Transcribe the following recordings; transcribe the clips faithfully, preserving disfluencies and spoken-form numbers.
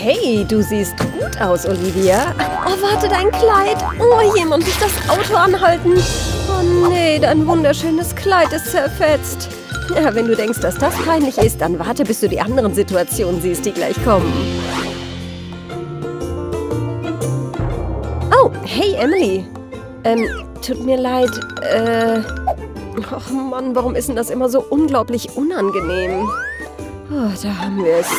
Hey, du siehst gut aus, Olivia. Oh, warte, dein Kleid. Oh, jemand muss das Auto anhalten. Oh nee, dein wunderschönes Kleid ist zerfetzt. Ja, wenn du denkst, dass das peinlich ist, dann warte, bis du die anderen Situationen siehst, die gleich kommen. Oh, hey, Emily. Ähm, tut mir leid, äh... Ach Mann, warum ist denn das immer so unglaublich unangenehm? Oh, da haben wir es.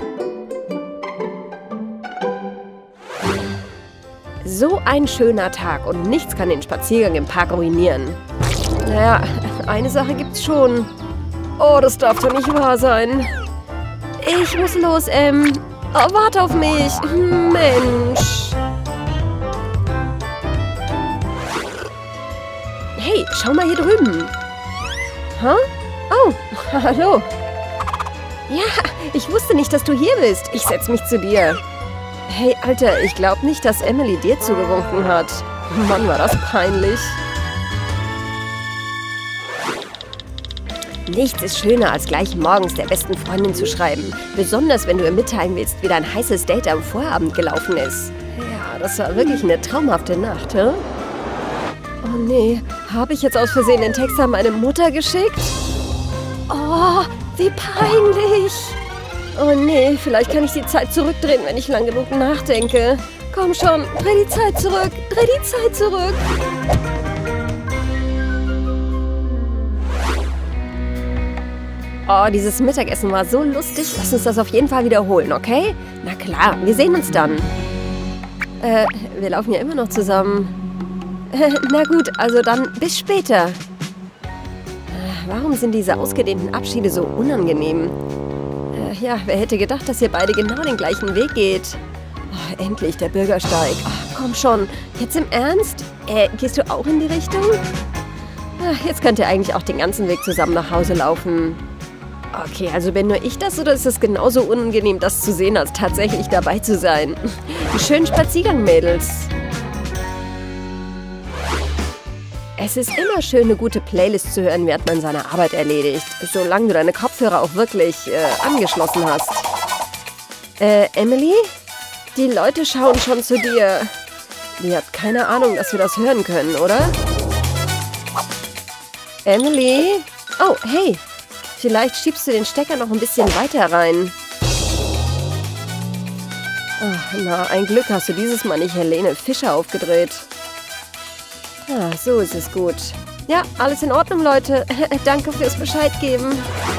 So ein schöner Tag und nichts kann den Spaziergang im Park ruinieren. Naja, eine Sache gibt's schon. Oh, das darf doch nicht wahr sein. Ich muss los, Em. Oh, warte auf mich. Mensch. Hey, schau mal hier drüben. Hä? Oh, hallo. Ja, ich wusste nicht, dass du hier bist. Ich setz mich zu dir. Hey, Alter, ich glaube nicht, dass Emily dir zugewunken hat. Mann, war das peinlich. Nichts ist schöner, als gleich morgens der besten Freundin zu schreiben. Besonders, wenn du ihr mitteilen willst, wie dein heißes Date am Vorabend gelaufen ist. Ja, das war wirklich eine traumhafte Nacht, hä? Oh nee, habe ich jetzt aus Versehen den Text an meine Mutter geschickt? Oh, wie peinlich. Oh nee, vielleicht kann ich die Zeit zurückdrehen, wenn ich lang genug nachdenke. Komm schon, dreh die Zeit zurück, dreh die Zeit zurück. Oh, dieses Mittagessen war so lustig. Lass uns das auf jeden Fall wiederholen, okay? Na klar, wir sehen uns dann. Äh, wir laufen ja immer noch zusammen. Äh, na gut, also dann bis später. Äh, warum sind diese ausgedehnten Abschiede so unangenehm? Äh, ja, wer hätte gedacht, dass ihr beide genau den gleichen Weg geht? Oh, endlich der Bürgersteig. Oh, komm schon, jetzt im Ernst? Äh, gehst du auch in die Richtung? Ach, jetzt könnt ihr eigentlich auch den ganzen Weg zusammen nach Hause laufen. Okay, also bin nur ich das oder ist es genauso unangenehm, das zu sehen, als tatsächlich dabei zu sein? Schönen Spaziergang, Mädels. Es ist immer schön, eine gute Playlist zu hören, während man seine Arbeit erledigt. Solange du deine Kopfhörer auch wirklich äh, angeschlossen hast. Äh, Emily? Die Leute schauen schon zu dir. Die hat keine Ahnung, dass wir das hören können, oder? Emily? Oh, hey. Vielleicht schiebst du den Stecker noch ein bisschen weiter rein. Ach, na, ein Glück hast du dieses Mal nicht Helene Fischer aufgedreht. Ah, so ist es gut. Ja, alles in Ordnung, Leute. Danke fürs Bescheid geben.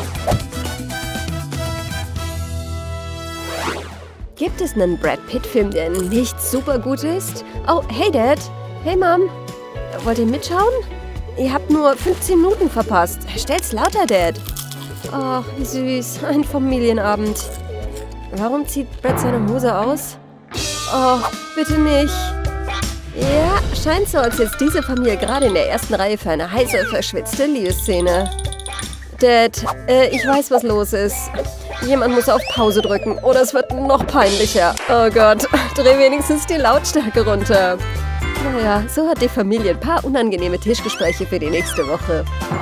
Gibt es einen Brad Pitt-Film, der nicht super gut ist? Oh, hey, Dad. Hey, Mom. Wollt ihr mitschauen? Ihr habt nur fünfzehn Minuten verpasst. Stell's lauter, Dad. Ach, wie süß. Ein Familienabend. Warum zieht Brad seine Hose aus? Oh, bitte nicht. Ja, scheint so, als jetzt diese Familie gerade in der ersten Reihe für eine heiße, verschwitzte Liebesszene. Dad, äh, ich weiß, was los ist. Jemand muss auf Pause drücken oder es wird noch peinlicher. Oh Gott, dreh wenigstens die Lautstärke runter. Naja, so hat die Familie ein paar unangenehme Tischgespräche für die nächste Woche.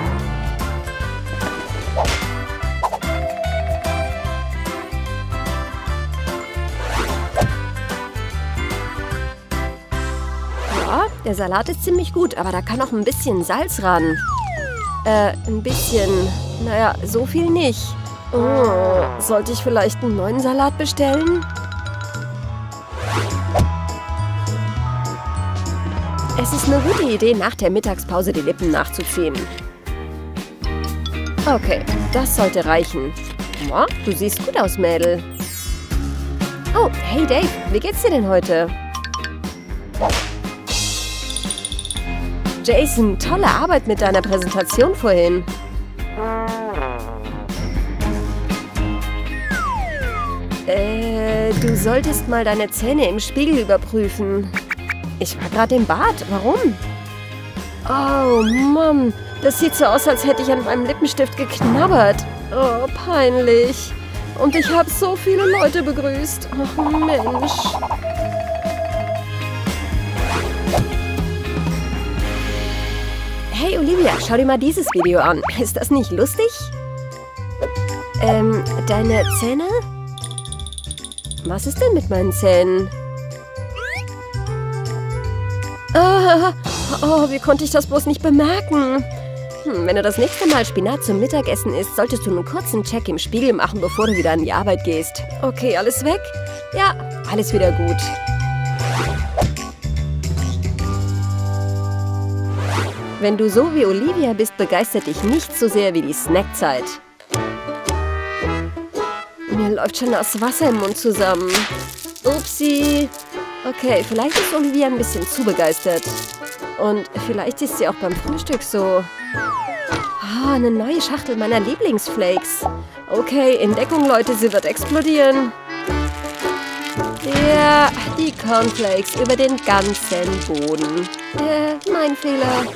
Der Salat ist ziemlich gut, aber da kann auch ein bisschen Salz ran. Äh, ein bisschen. Naja, so viel nicht. Oh, sollte ich vielleicht einen neuen Salat bestellen? Es ist eine gute Idee, nach der Mittagspause die Lippen nachzuziehen. Okay, das sollte reichen. Oh, du siehst gut aus, Mädel. Oh, hey Dave, wie geht's dir denn heute? Jason, tolle Arbeit mit deiner Präsentation vorhin. Äh, du solltest mal deine Zähne im Spiegel überprüfen. Ich war gerade im Bad. Warum? Oh, Mann. Das sieht so aus, als hätte ich an meinem Lippenstift geknabbert. Oh, peinlich. Und ich habe so viele Leute begrüßt. Ach, Mensch. Hey Olivia, schau dir mal dieses Video an. Ist das nicht lustig? Ähm, deine Zähne? Was ist denn mit meinen Zähnen? Ah, oh, wie konnte ich das bloß nicht bemerken? Hm, wenn du das nächste Mal Spinat zum Mittagessen isst, solltest du einen kurzen Check im Spiegel machen, bevor du wieder an die Arbeit gehst. Okay, alles weg? Ja, alles wieder gut. Wenn du so wie Olivia bist, begeistert dich nicht so sehr wie die Snackzeit. Mir läuft schon das Wasser im Mund zusammen. Upsi. Okay, vielleicht ist Olivia ein bisschen zu begeistert. Und vielleicht ist sie auch beim Frühstück so. Ah, eine neue Schachtel meiner Lieblingsflakes. Okay, in Deckung, Leute, sie wird explodieren. Ja, die Cornflakes über den ganzen Boden. Äh, mein Fehler.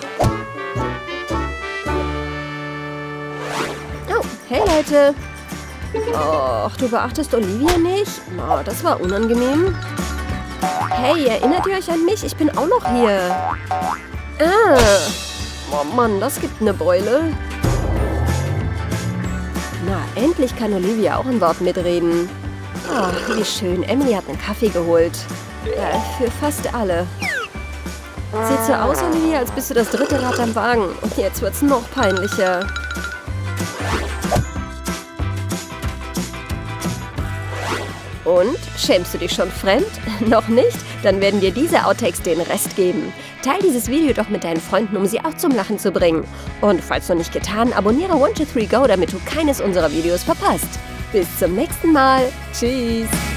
Oh, hey Leute. Och, du beachtest Olivia nicht? Oh, das war unangenehm. Hey, erinnert ihr euch an mich? Ich bin auch noch hier. Ah. Oh Mann, das gibt eine Beule. Na, endlich kann Olivia auch ein Wort mitreden. Ach, wie schön. Emily hat einen Kaffee geholt. Äh, für fast alle. Sieht so aus, Olivia, als bist du das dritte Rad am Wagen. Und jetzt wird's noch peinlicher. Und? Schämst du dich schon fremd? Noch nicht? Dann werden dir diese Outtakes den Rest geben. Teil dieses Video doch mit deinen Freunden, um sie auch zum Lachen zu bringen. Und falls noch nicht getan, abonniere one two three go, damit du keines unserer Videos verpasst. Bis zum nächsten Mal. Tschüss.